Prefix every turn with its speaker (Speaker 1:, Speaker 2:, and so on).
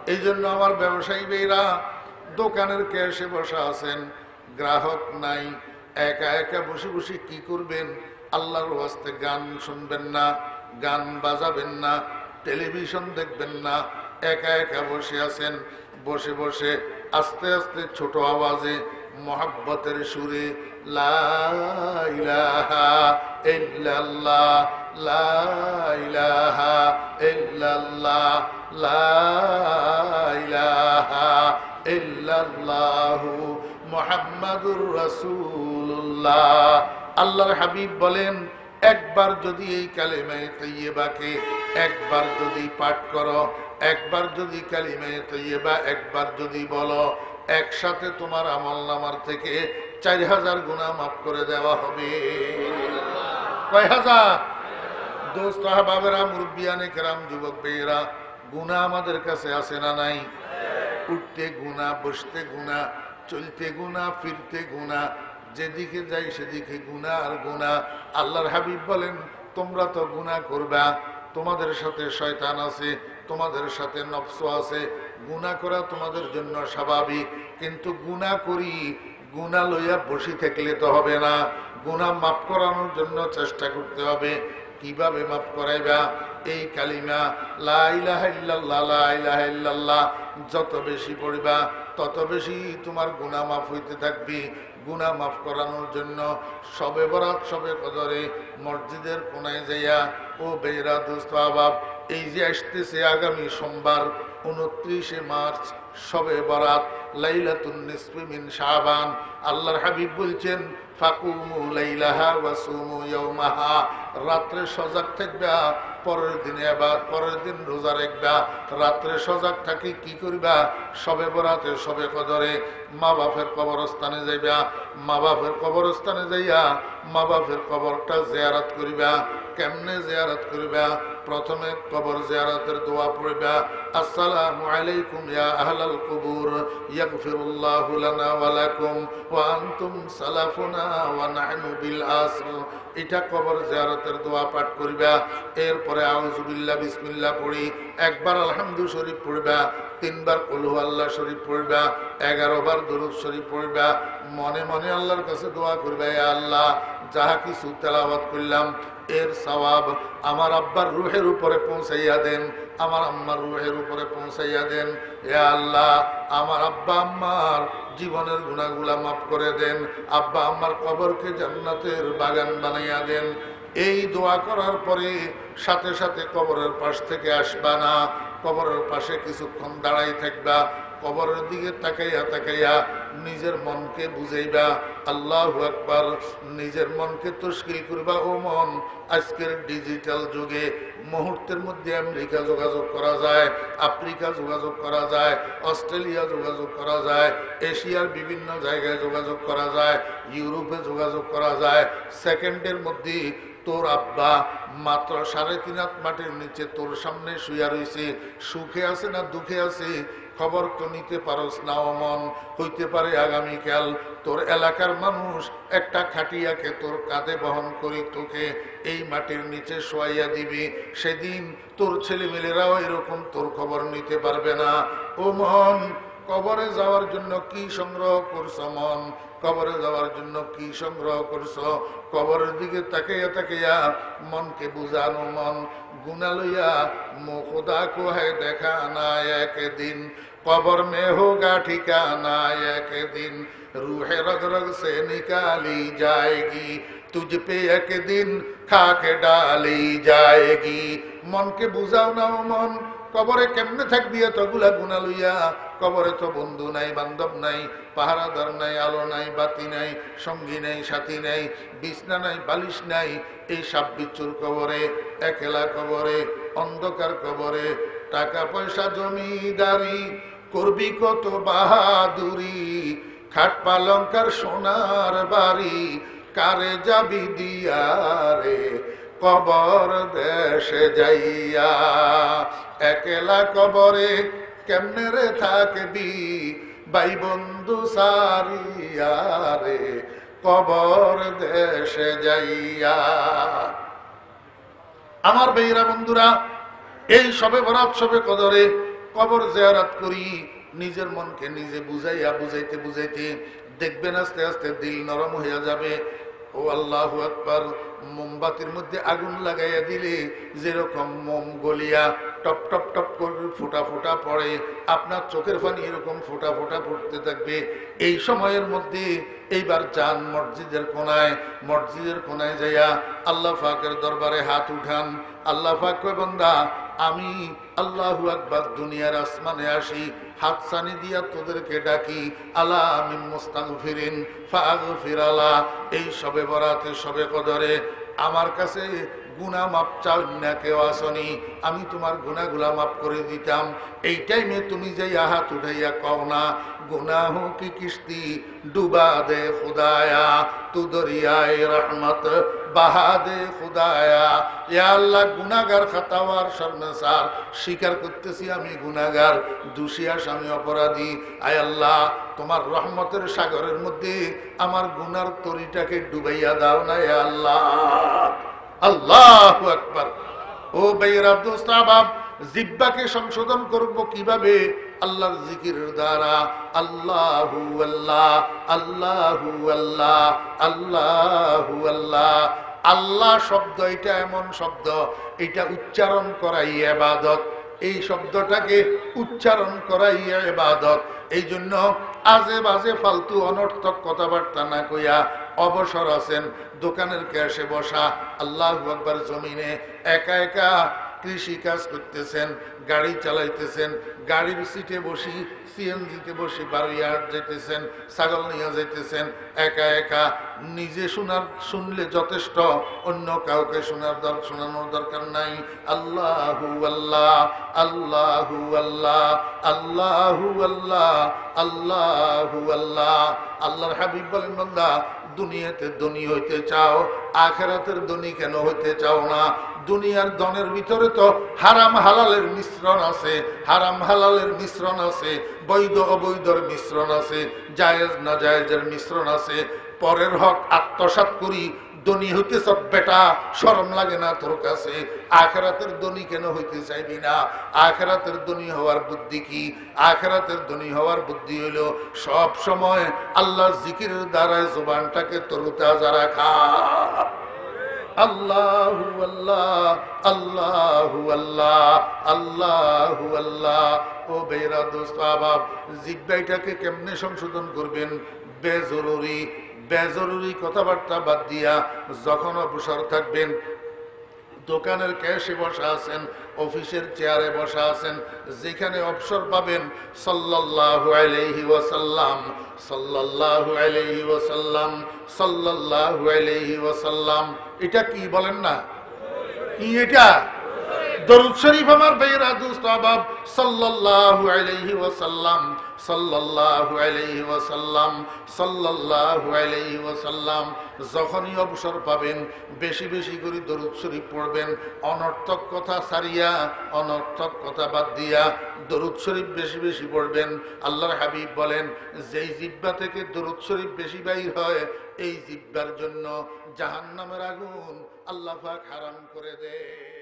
Speaker 1: এই জন্য আমার ব্যবসায়ী ভাইরা দোকানের ক্যাশে বসা আছেন, গ্রাহক নাই, একা একা বসে বসে কি করবেন? আল্লাহর ওয়াস্তে গান শুনবেন না, গান বাজাবেন না, টেলিভিশন দেখবেন না, একা একা বসে আছেন। বসে বসে আস্তে আস্তে ছোট আওয়াজে মোহাব্বতের সুরে লা ইলাহা ইল্লাল্লাহ, লা ইলাহা ইল্লাল্লাহ, লা ইলাহা ইল্লাল্লাহু মুহাম্মাদুর রাসূলুল্লাহ। আল্লাহর হাবিব বলেন, একবার যদি এই কালিমায়ে তাইয়্যিবাকে একবার যদি পাঠ করো, একবার যদি কালিমায়ে তাইয়্যিবা একবার যদি বলো, একসাথে তোমার আমলনামার থেকে 4000 গুনাহ মাফ করে দেওয়া হবে। কয় হাজার? দোস্ত আহবাবেরা, মুরব্বিয়ানে কেরাম, যুবক ভাইয়েরা, গুনাহ আমাদের কাছে আছে না নাই? উঠতে গুনাহ, বসতে গুনাহ, চলতে গুনাহ, ফিরতে গুনাহ, যেদিকে যাই সেদিকে গুনাহ আর গুনাহ। আল্লাহর হাবিব বলেন, তোমরা তো গুনাহ করবা, তোমাদের সাথে শয়তান আছে, তোমাদের সাথে নফস আছে, গুনাহ করা তোমাদের জন্য স্বাভাবিক। কিন্তু গুনাহ করি, গুনাহ লইয়া বসে থাকলে তো হবে না, গুনাহ মাফ করানোর জন্য চেষ্টা করতে হবে। কিভাবে মাফ করাইবা? এই কালিমা লা ইলাহা ইল্লাল্লাহ, লা ইলাহা ইল্লাল্লাহ যত বেশি পড়িবা তত বেশি তোমার গুনাহ মাফ হইতে থাকবে। গুনাহ মাফ করানোর জন্য শবে বরাত, শবে কদরে মসজিদের কোনায় যাইয়া, ও বেরা দোস্ত আহবাব, এই যে আসতেছে আগামী সোমবার 29শে মার্চ শবে বরাত, লাইলাতুন নিসফি মিন শাবান, আল্লাহর হাবিব বলছেন, ফাকুমু লাইলাহা ওয়া সুমু ইয়াওমাহা, রাত্রে সজাগ থাকবা, পরের দিনে আবার পরের দিন রোজা রাখবা। রাত্রে সজাগ থাকি কি করবা? শবে বরাতে, শবে কদরে মা বাপের কবরস্থানে যাইবা, মা বাপের কবরস্থানে যাইয়া মা বাপের কবরটা জিয়ারত করিবা। কেমনে জিয়ারত করিবা? প্রথমে কবর জিয়ারতের দোয়া পড়িবা, আসসালামু আলাইকুম ইয়া আহলাল কুবুর, ইয়াগফিরুল্লাহু লানা ওয়া লাকুম ওয়া আনতুম সালাফুনা ওয়া নাহনু বিল আসর। এটা কবর জিয়ারতের দোয়া পাঠ করিবা। এরপরে আউযু বিল্লাহ বিসমিল্লাহ পড়ি, একবার আলহামদু শরীফ পড়িবা, 3 বার কুল হুয়াল্লাহ শরীফ পড়িবা, 11 বার দরুদ শরীফ পড়িবা। মনে মনে আল্লাহর কাছে দোয়া করবা, ইয়া আল্লাহ, যাহা কিছু তেলাওয়াত করলাম এর সওয়াব আমার আব্বার রূহের উপরে পৌঁছাইয়া দেন, আমার আম্মার রূহের উপরে পৌঁছাইয়া দেন। ইয়া আল্লাহ, আমার আব্বা আম্মার জীবনের গুনাহগুলা মাফ করে দেন, আব্বা আম্মার কবরকে জান্নাতের বাগান বানাইয়া দেন। এই দোয়া করার পরে সাথে সাথে কবরের পাশ থেকে আসবা না, কবরের পাশে কিছুক্ষণ দাঁড়াই থাকবা, কবরের দিকে তাকাইয়া তাকাইয়া নিজের মনকে বুঝাইবা আল্লাহু আকবার, নিজের মনকে তশকিল করবা, ও মন, আজকের ডিজিটাল যুগে মুহূর্তের মধ্যে আমেরিকা যোগাযোগ করা যায়, আফ্রিকা যোগাযোগ করা যায়, অস্ট্রেলিয়া যোগাযোগ করা যায়, এশিয়ার বিভিন্ন জায়গায় যোগাযোগ করা যায়, ইউরোপে যোগাযোগ করা যায়। সেকেন্ডের মধ্যে তোর আব্বা মাত্র 3.5 হাত মাটির নিচে তোর সামনে শুয়া রয়েছে, সুখে আছে না দুঃখে আছে খবর তো নিতে পারস না। ও মন, হইতে পারে আগামীকাল তোর এলাকার মানুষ একটা খাটিয়াকে তোর কাঁধে বহন করি তোকে এই মাটির নিচে শোয়াইয়া দিবি। সেদিন তোর ছেলেমেয়েরাও এরকম তোর খবর নিতে পারবে না। ও মন, কবরে যাওয়ার জন্য কি সংগ্রহ করছো? মন, কবরে যাওয়ার জন্য কি সংগ্রহ করছো? কবরের দিকে তাকাইয়া তাকাইয়া মনকে বুঝানো, মন, গুনাহ লইয়া মো খুদা কো হ্যায় দেখা না একদিন, কবর মে হোগা ঠিকানা একদিন, रूह रग रग से निकाली जाएगी, तुझ पे एक दिन खाके डाली जाएगी। मन के बुझाओ ना ও মন, কবরে কেমনে থাকবি এতগুলা গুনাহ লইয়া? কবরে তো বন্ধু নাই, বান্ধব নাই, পাহারাদার নাই, আলো নাই, বাতি নাই, সঙ্গী নাই, সাথী নাই, বিছনা নাই, বালিশ নাই। এই সাপ বিচ্ছুর কবরে, একলা কবরে, অন্ধকার কবরে, টাকা পয়সা জমিদারি করবি কত বাহাদুরি, খাট পালঙ্কার সোনার বাড়ি কারে যাবি দিয়া রে কবর দেশে যাইয়া। একলা কবরে কেমনে রে থাকবি ভাই বন্ধু সারিয়া রে কবর দেশে যাইয়া। আমার ভাইরা বন্ধুরা, এই সবে বরাত, সবে কদরে কবর জিয়ারত করি, নিজের মনকে নিজে বুঝাইয়া বুঝাইতে বুঝাইতে দেখবেন আস্তে আস্তে দিল নরম হইয়া যাবে। ও আল্লাহু আকবার, মোমবাতির মধ্যে আগুন লাগাইয়া দিলে যেরকম মোম গলিয়া টপ টপ টপ করে ফোটা ফোটা পড়ে, আপনার চোখের পানি এরকম ফোটা ফোটা পড়তে থাকবে। এই সময়ের মধ্যে এইবার যান মসজিদের কোনায় যাইয়া আল্লাহ পাকের দরবারে হাত উঠান। আল্লাহ পাক কয়, বান্দা আমি আল্লাহু আকবার দুনিয়ার আসমানে আসি, হাত সানি দিয়া তোদেরকে ডাকি, আলা মিন মুস্তাগফিরিন ফাগফির আলা। এই সবে বরাতে সবে কদরে আমার কাছে গুনাহ মাপ চাও না কেউ আসনি, আমি তোমার গুনাহগুলা মাফ করে দিতাম। এই টাইমে তুমি যাই হাত উঠাইয়া কও না, গুনাহ কি কিস্তি ডুবা দে খুদায়া, তু দরিয়ায়ে রহমত বাহা দে খুদায়া। ইয়া আল্লাহ, গুনাহগার খাতাওয়ার শর্মসার, স্বীকার করতেছি আমি গুনাহগার, দোষী আসামি অপরাধী। আয় আল্লাহ, তোমার রহমতের সাগরের মধ্যে আমার গুনার তরিটাকে ডুবাইয়া দাও না ইয়া আল্লাহ। আল্লাহু আকবার। ও ভাইরা, দোস্ত আহবাব, জিহ্বাকে সংশোধন করব কিভাবে? আল্লাহর জিকিরের দ্বারা। আল্লাহু আল্লাহ, আল্লাহু আল্লাহ, আল্লাহু আল্লাহ। আল্লাহ শব্দ এটা এমন শব্দ, এটা উচ্চারণ করাই ইবাদত। এই শব্দটাকে উচ্চারণ করাই ইবাদত। এই জন্য আজে বাজে ফালতু অনর্থক কথাবার্তা না কইয়া অবসর আছেন, দোকানের ক্যাশে বসা, আল্লাহু আকবার, জমিনে একা একা কৃষি কাজ করতেছেন, গাড়ি চালাইতেছেন, গাড়ির সিটে বসি, সিএনজিতে বসে বারোয়ার যেতেছেন, ছাগল নিয়ে যেতেছেন, একা একা। নিজে শুনলে যথেষ্ট, অন্য কাউকে শোনানোর দরকার নাই। আল্লাহু আল্লাহ, আল্লাহু আল্লাহ, আল্লাহু আল্লাহ, আল্লাহু আল্লাহ। আল্লাহর হাবিব বলেন, বান্দা দুনিয়াতে ধনী হইতে চাও, আখিরাতের ধনী কেন হইতে চাও না? দুনিয়ার ধনের ভিতরে তো হারাম হালালের মিশ্রণ আছে, হারাম হালালের মিশ্রণ আছে, বৈধ অবৈধর মিশ্রণ আছে, জায়েজ না জায়েজের মিশ্রণ আছে। পরের হক আত্মসাৎ করি ধনী হইতে সব বেটা, শরম লাগে না তোর কাছে? আখিরাতের ধনী কেন হইতে চাইবি না? আখিরাতের ধনী হওয়ার বুদ্ধি কি? আখিরাতের ধনী হওয়ার বুদ্ধি হইল সব সময় আল্লাহর জিকিরের দ্বারায় জবানটাকে তরুতাজা রাখা। আল্লাহু আল্লাহ, আল্লাহু আল্লাহ, আল্লাহু আল্লাহ। ও বেরা দোস্ত আহবাব, জিহ্বাটাকে কেমনে সংশোধন করবেন? বেজরুরি কথাবার্তা বাদ দিয়া যখন অবসর থাকবেন, দোকানের ক্যাশে বসা আছেন, অফিসের চেয়ারে বসা আছেন, যেখানে অবসর পাবেন সাল্লাল্লাহু আলাইহি ওয়াসাল্লাম, সাল্লাল্লাহু আলাইহি ওয়াসাল্লাম, সাল্লাল্লাহু আলাইহি ওয়াসাল্লাম। এটা কি বলেন না? কি এটা? দরুদ শরীফ আমার ভাইরা দোস্ত আহবাব, সাল্লাল্লাহু আলাইহি ওয়াসাল্লাম, সাল্লাল্লাহু আলাইহি ওয়াসাল্লাম, সাল্লাল্লাহু আলাইহি ওয়াসাল্লাম। যখনই অবসর পাবেন বেশি বেশি করে দরুদ শরীফ পড়বেন। অনর্থক কথা ছাড়িয়া, অনর্থক কথা বাদ দিয়া দরুদ শরীফ বেশি বেশি পড়বেন। আল্লাহর হাবিব বলেন, যেই জিহ্বা থেকে দরুদ শরীফ বেশি বাইর হয়, এই জিহ্বার জন্য জাহান্নামের আগুন আল্লাহ পাক হারাম করে দেয়।